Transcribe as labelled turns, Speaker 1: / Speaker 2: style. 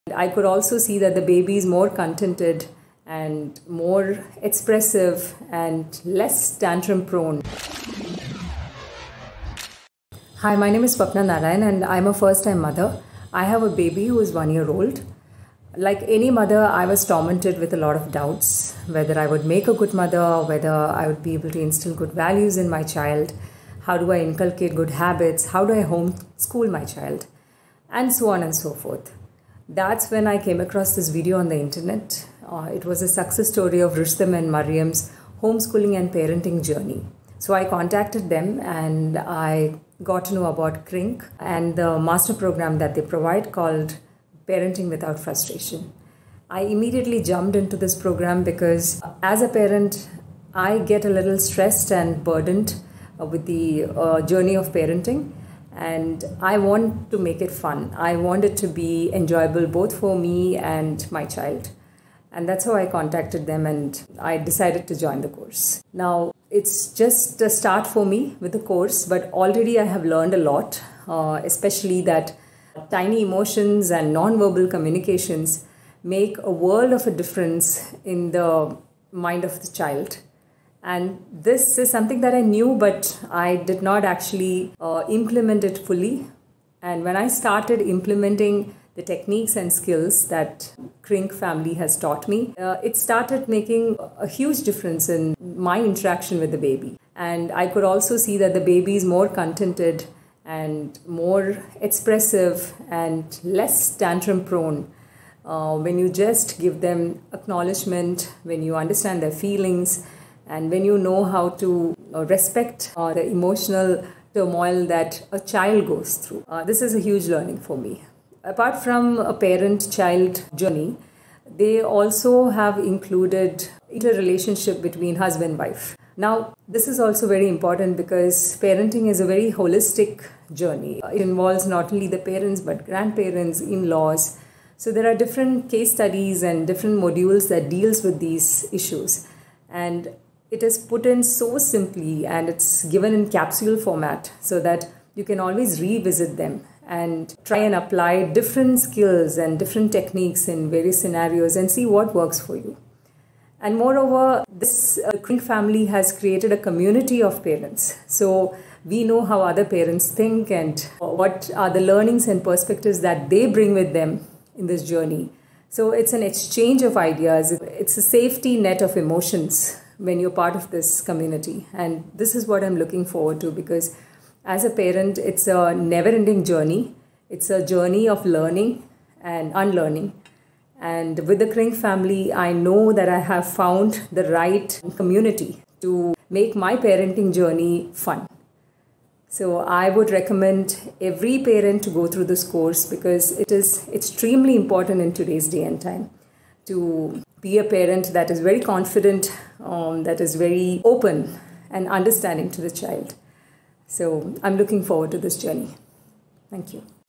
Speaker 1: I could also see that the baby is more contented and more expressive and less tantrum prone. Hi, my name is Swapna Narayan and I'm a first-time mother. I have a baby who is 1 year old. Like any mother, I was tormented with a lot of doubts, whether I would make a good mother, whether I would be able to instill good values in my child, how do I inculcate good habits, how do I homeschool my child, and so on and so forth. That's when I came across this video on the internet. It was a success story of Rustam and Mariam's homeschooling and parenting journey. So I contacted them and I got to know about CRINC and the master program that they provide called Parenting Without Frustration. I immediately jumped into this program because as a parent, I get a little stressed and burdened with the journey of parenting. And I want to make it fun. I want it to be enjoyable both for me and my child. And that's how I contacted them and I decided to join the course. Now, it's just a start for me with the course, but already I have learned a lot, especially that tiny emotions and non-verbal communications make a world of a difference in the mind of the child. And this is something that I knew, but I did not actually implement it fully. And when I started implementing the techniques and skills that CRINC family has taught me, it started making a huge difference in my interaction with the baby. And I could also see that the baby is more contented and more expressive and less tantrum prone. When you just give them acknowledgement, when you understand their feelings, and when you know how to respect the emotional turmoil that a child goes through. This is a huge learning for me. Apart from a parent-child journey, they also have included interrelationship between husband and wife. Now, this is also very important because parenting is a very holistic journey. It involves not only the parents but grandparents, in-laws. So there are different case studies and different modules that deals with these issues. And it is put in so simply and it's given in capsule format so that you can always revisit them and try and apply different skills and different techniques in various scenarios and see what works for you. And moreover, this CRINC family has created a community of parents. So we know how other parents think and what are the learnings and perspectives that they bring with them in this journey. So it's an exchange of ideas. It's a safety net of emotions when you're part of this community. And this is what I'm looking forward to because as a parent, it's a never-ending journey. It's a journey of learning and unlearning. And with the CRINC family, I know that I have found the right community to make my parenting journey fun. So I would recommend every parent to go through this course because it is extremely important in today's day and time to be a parent that is very confident, that is very open and understanding to the child. So I'm looking forward to this journey. Thank you.